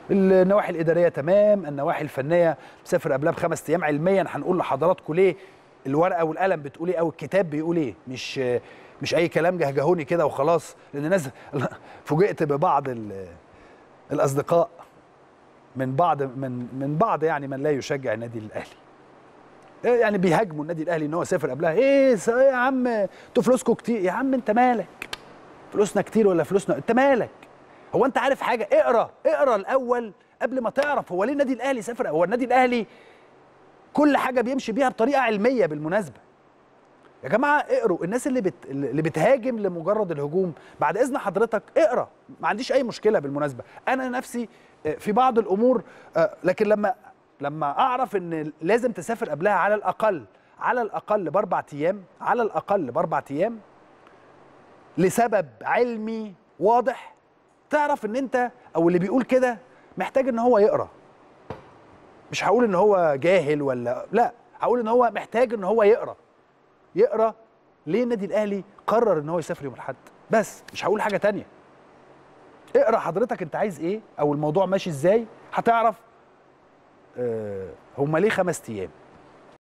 النواحي الاداريه تمام، النواحي الفنيه مسافر قبلها ب5 ايام. علميا هنقول لحضراتكم ليه الورقه والقلم بتقول ايه او الكتاب بيقول ايه، مش اي كلام جهجهوني كده وخلاص. لان الناس فوجئت ببعض الاصدقاء من بعض يعني من لا يشجع النادي الاهلي، يعني بيهاجموا النادي الاهلي ان هو سافر قبلها. ايه يا عم انتوا فلوسكم كتير، يا عم انت مالك؟ فلوسنا كتير ولا فلوسنا، انت مالك؟ هو انت عارف حاجه؟ اقرا الاول قبل ما تعرف هو ليه النادي الاهلي سافر. هو النادي الاهلي كل حاجه بيمشي بيها بطريقه علميه بالمناسبه. يا جماعه اقروا، الناس اللي بتهاجم لمجرد الهجوم، بعد اذن حضرتك اقرا، ما عنديش اي مشكله بالمناسبه. انا نفسي في بعض الامور، لكن لما اعرف ان لازم تسافر قبلها على الاقل ب4 ايام، على الاقل ب4 ايام لسبب علمي واضح، تعرف ان انت او اللي بيقول كده محتاج ان هو يقرا. مش هقول ان هو جاهل ولا لا، هقول ان هو محتاج ان هو يقرا ليه النادي الاهلي قرر ان هو يسافر يوم الاحد. بس مش هقول حاجه تانية. اقرا حضرتك انت عايز ايه او الموضوع ماشي ازاي، هتعرف هما ليه 5 ايام.